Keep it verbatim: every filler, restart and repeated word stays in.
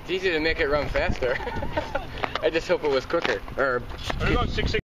It's easy to make it run faster. I just hope it was quicker. Or.